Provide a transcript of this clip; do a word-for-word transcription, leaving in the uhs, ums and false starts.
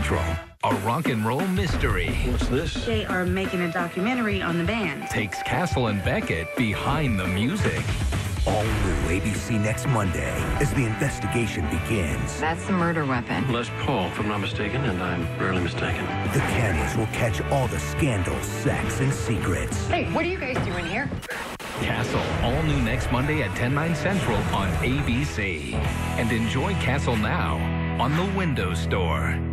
Central, a rock and roll mystery. What's this? They are making a documentary on the band. Takes Castle and Beckett behind the music. All new A B C next Monday as the investigation begins. That's the murder weapon. Les Paul, if I'm not mistaken, and I'm rarely mistaken. The Cannons will catch all the scandals, sex, and secrets. Hey, what are you guys doing here? Castle, all new next Monday at ten, nine Central on A B C. And enjoy Castle now on the Windows Store.